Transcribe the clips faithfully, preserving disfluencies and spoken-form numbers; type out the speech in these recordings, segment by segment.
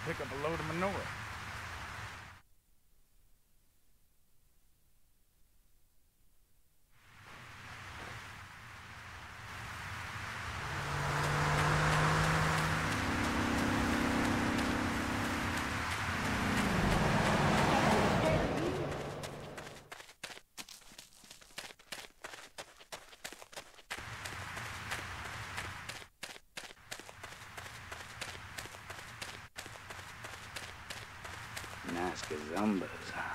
Pick up a load of manure. Nice gazumbas.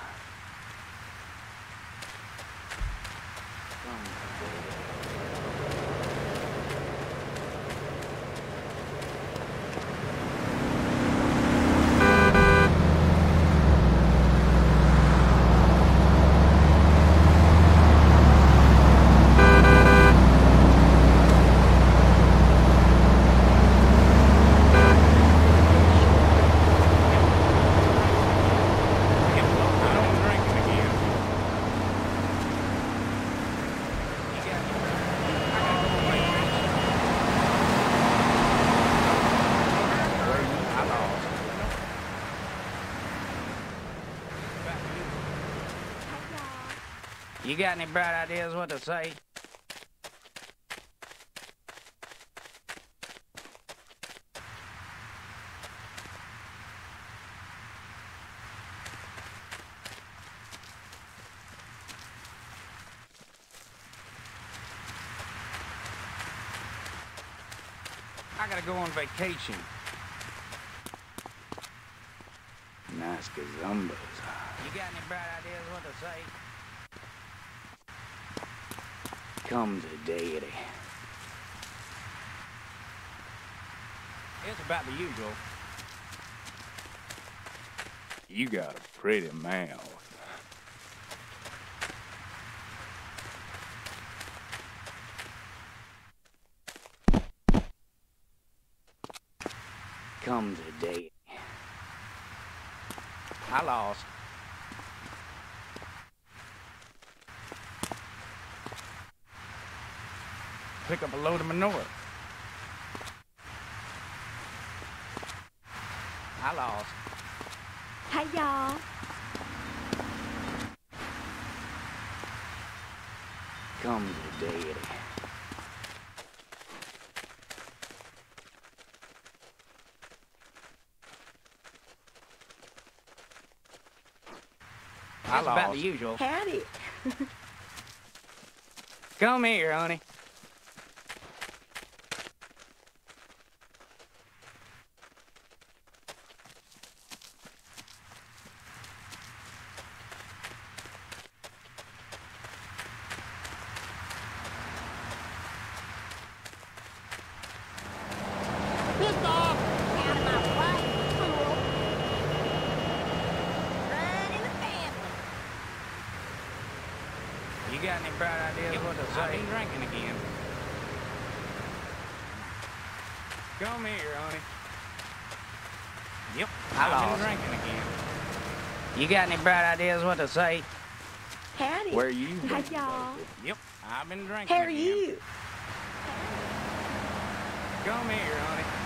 You got any bright ideas what to say? I gotta go on vacation. Nice gazumbas. You got any bright ideas what to say? Comes a deity. It's about the usual. You got a pretty mouth. Comes a deity. I lost. Pick up a load of manure. I lost. Hi, y'all. Comes a deity. I It's lost. about the usual. Howdy. Come here, honey. Pissed off. Out of my way. Cool. Run in the family. You got any bright ideas what to say? I've been drinking again. Come here, honey. Yep, I I've lost. been drinking again. You got any bright ideas what to say? Howdy. Where you Hi, been, y'all. Yep, I've been drinking How are again. you? Come here, honey.